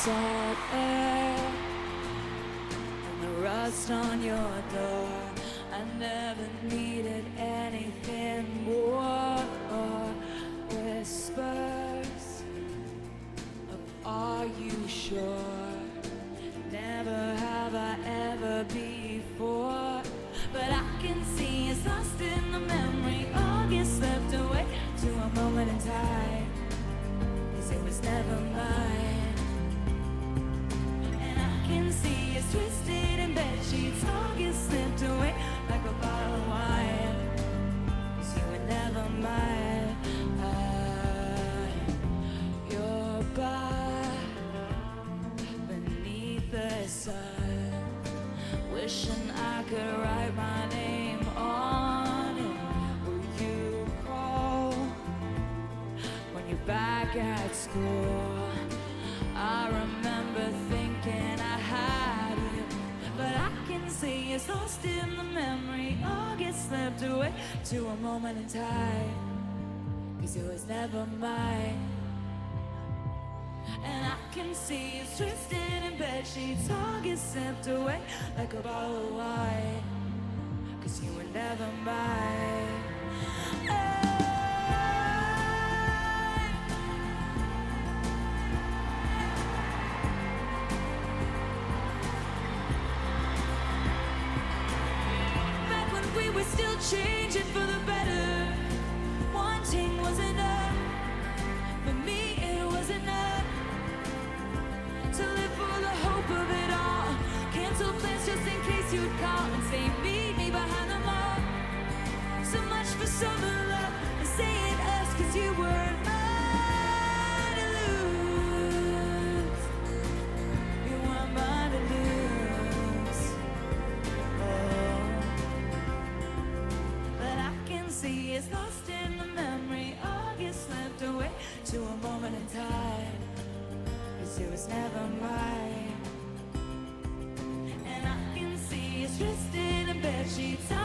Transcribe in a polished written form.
salt air and the rust on your door. I never needed anything more. Whispers of are you sure? Never have I ever before. But I can see it's lost in the memory. All gets slipped away to a moment in time, 'cause it was never mine. And I can see it's twisted in bed sheets. All gets slipped away like a bottle of wine, 'cause you were never mine. You're by beneath the sun, wishing I could write my name on it. Will you call when you're back at school? I remember thinking I had you, but I can see it's lost in the memory. All gets slipped away to a moment in time, 'cause it was never mine. And I can see it's twisted in bed sheets. All gets slipped away like a bottle of wine, 'cause you were never mine. Back when we were still changing for the better, wanting was enough. For me it was enough to live for the hope of it all. Cancel plans just in case you'd call and say meet me behind the mall. So much for summer love and saying us, 'cause you were mine to lose. You were mine to lose. Oh, but I can see it's lost in the memory. All gets slipped away to a moment in time, 'cause it was never mine. And I can see it's twisted in bed sheets.